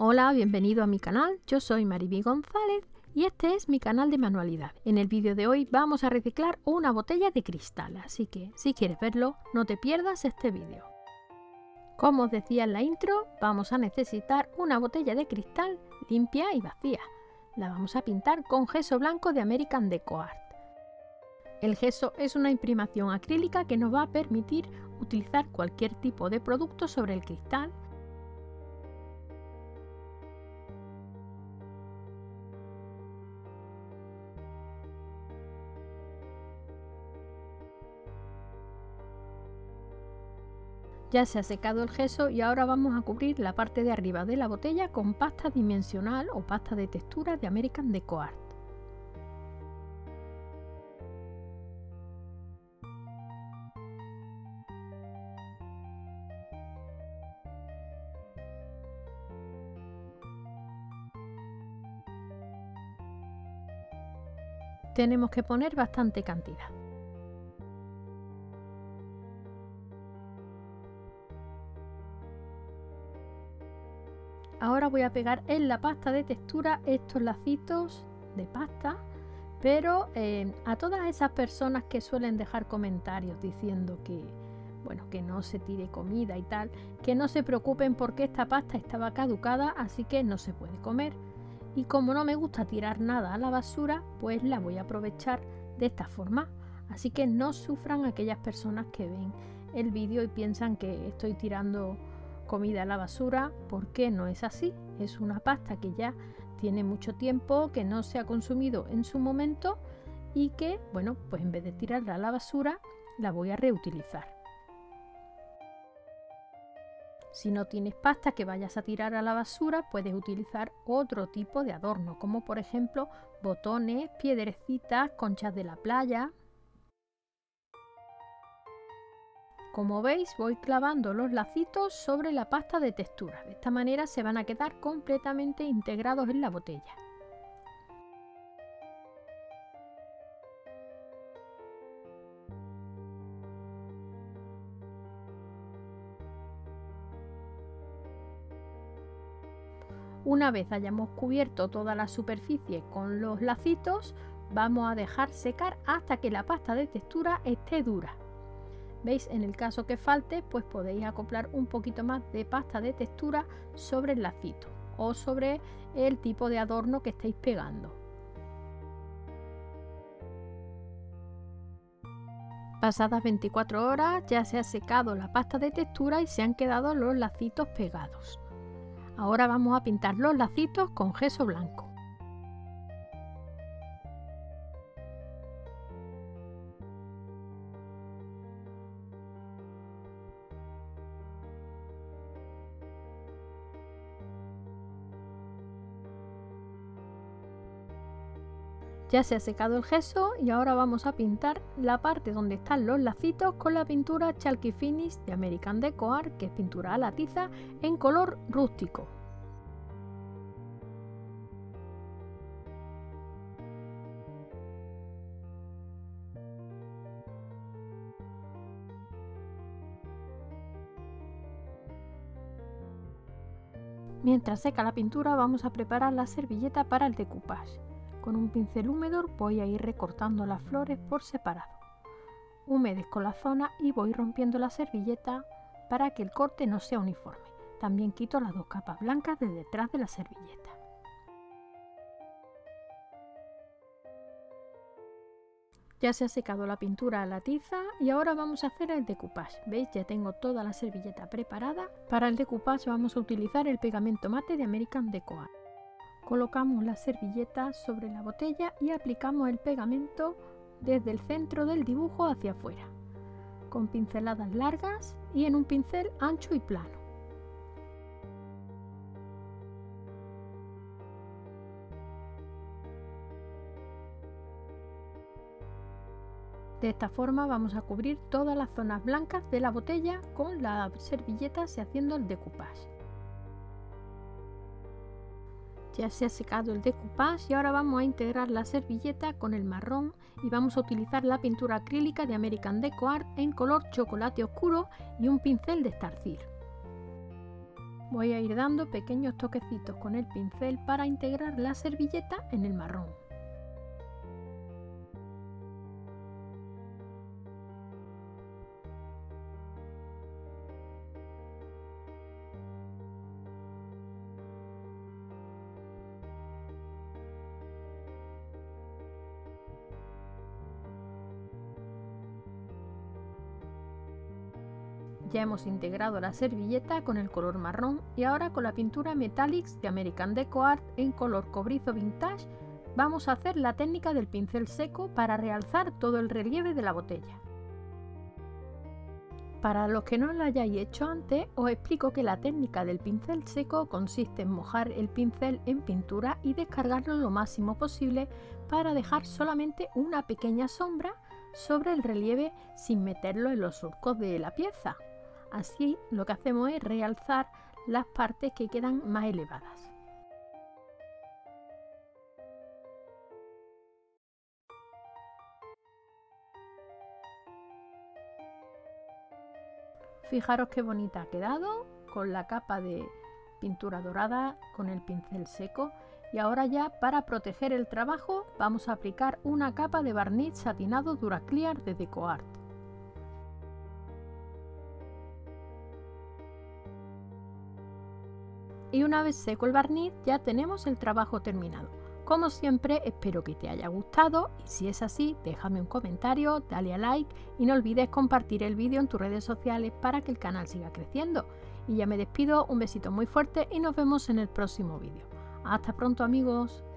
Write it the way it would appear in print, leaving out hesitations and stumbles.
Hola, bienvenido a mi canal, yo soy Mariby González y este es mi canal de manualidad. En el vídeo de hoy vamos a reciclar una botella de cristal, así que si quieres verlo, no te pierdas este vídeo. Como os decía en la intro, vamos a necesitar una botella de cristal limpia y vacía. La vamos a pintar con gesso blanco de American Deco Art. El gesso es una imprimación acrílica que nos va a permitir utilizar cualquier tipo de producto sobre el cristal. Ya se ha secado el gesso y ahora vamos a cubrir la parte de arriba de la botella con pasta dimensional o pasta de textura de American Deco Art. Tenemos que poner bastante cantidad. Ahora voy a pegar en la pasta de textura estos lacitos de pasta, pero a todas esas personas que suelen dejar comentarios diciendo que, bueno, que no se tire comida y tal, que no se preocupen porque esta pasta estaba caducada, así que no se puede comer. Y como no me gusta tirar nada a la basura, pues la voy a aprovechar de esta forma. Así que no sufran aquellas personas que ven el vídeo y piensan que estoy tirando comida a la basura, porque no es así. Es una pasta que ya tiene mucho tiempo, que no se ha consumido en su momento y que, bueno, pues en vez de tirarla a la basura, la voy a reutilizar. Si no tienes pasta que vayas a tirar a la basura, puedes utilizar otro tipo de adorno, como por ejemplo botones, piedrecitas, conchas de la playa. Como veis, voy clavando los lacitos sobre la pasta de textura. De esta manera se van a quedar completamente integrados en la botella. Una vez hayamos cubierto toda la superficie con los lacitos, vamos a dejar secar hasta que la pasta de textura esté dura. ¿Veis? En el caso que falte, pues podéis acoplar un poquito más de pasta de textura sobre el lacito o sobre el tipo de adorno que estéis pegando. Pasadas 24 horas ya se ha secado la pasta de textura y se han quedado los lacitos pegados. Ahora vamos a pintar los lacitos con gesso blanco. Ya se ha secado el gesso y ahora vamos a pintar la parte donde están los lacitos con la pintura Chalky Finish de American Deco Art, que es pintura a la tiza en color rústico. Mientras seca la pintura vamos a preparar la servilleta para el decoupage. Con un pincel húmedo voy a ir recortando las flores por separado. Humedezco la zona y voy rompiendo la servilleta para que el corte no sea uniforme. También quito las dos capas blancas de detrás de la servilleta. Ya se ha secado la pintura a la tiza y ahora vamos a hacer el decoupage. ¿Veis? Ya tengo toda la servilleta preparada. Para el decoupage vamos a utilizar el pegamento mate de American Deco Art. Colocamos la servilleta sobre la botella y aplicamos el pegamento desde el centro del dibujo hacia afuera, con pinceladas largas y en un pincel ancho y plano. De esta forma vamos a cubrir todas las zonas blancas de la botella con la servilleta haciendo el decoupage. Ya se ha secado el decoupage y ahora vamos a integrar la servilleta con el marrón y vamos a utilizar la pintura acrílica de American Deco Art en color chocolate oscuro y un pincel de estarcir. Voy a ir dando pequeños toquecitos con el pincel para integrar la servilleta en el marrón. Ya hemos integrado la servilleta con el color marrón y ahora con la pintura Metallics de American Deco Art en color cobrizo vintage vamos a hacer la técnica del pincel seco para realzar todo el relieve de la botella. Para los que no lo hayáis hecho antes, os explico que la técnica del pincel seco consiste en mojar el pincel en pintura y descargarlo lo máximo posible para dejar solamente una pequeña sombra sobre el relieve sin meterlo en los surcos de la pieza. Así lo que hacemos es realzar las partes que quedan más elevadas. Fijaros qué bonita ha quedado con la capa de pintura dorada con el pincel seco. Y ahora ya para proteger el trabajo vamos a aplicar una capa de barniz satinado Duraclear de Deco Art. Y una vez seco el barniz ya tenemos el trabajo terminado. Como siempre espero que te haya gustado y si es así déjame un comentario, dale a like y no olvides compartir el vídeo en tus redes sociales para que el canal siga creciendo. Y ya me despido, un besito muy fuerte y nos vemos en el próximo vídeo. Hasta pronto amigos.